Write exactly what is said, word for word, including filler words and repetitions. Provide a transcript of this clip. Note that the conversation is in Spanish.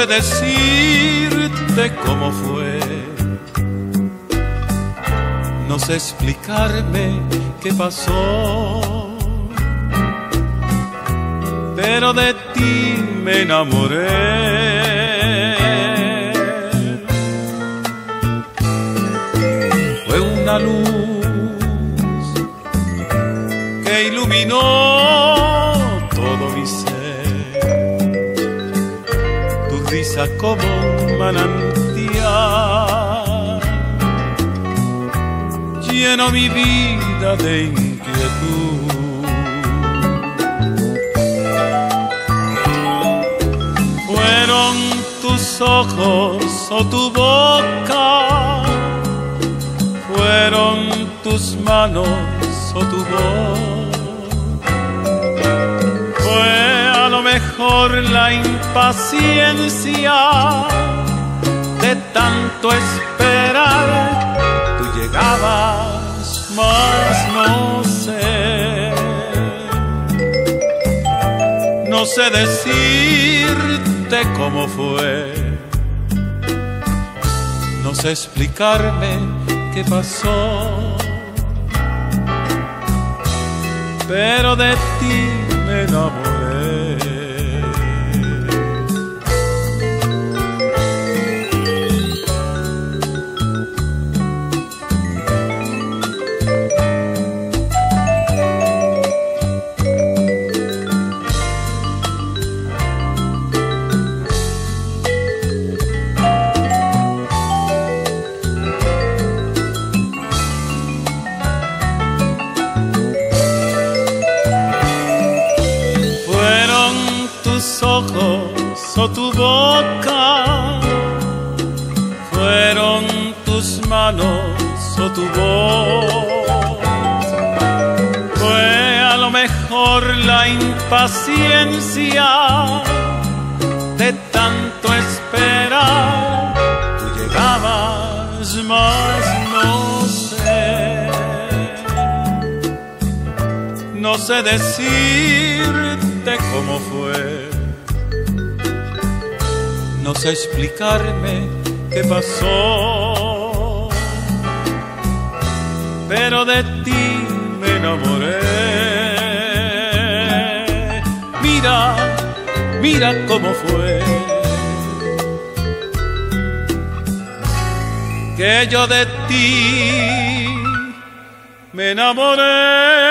decirte cómo fue, no sé explicarme qué pasó, pero de ti me enamoré. Fue una luz que iluminó todo mi ser, tu risa como un manantial llenó mi vida de inquietud. Fueron tus ojos o tu boca, fueron tus manos o tu voz, fue a lo mejor la impaciencia de tanto esperar. Tú llegabas, mas no sé, no sé decirte cómo fue, no sé explicarme qué pasó, pero de ti me enamoré. Ojos o tu boca, fueron tus manos o tu voz, fue a lo mejor la impaciencia de tanto esperar. Tú llegabas, mas no sé, no sé decirte cómo fue, no sé explicarme qué pasó, pero de ti me enamoré. Mira, mira cómo fue que yo de ti me enamoré.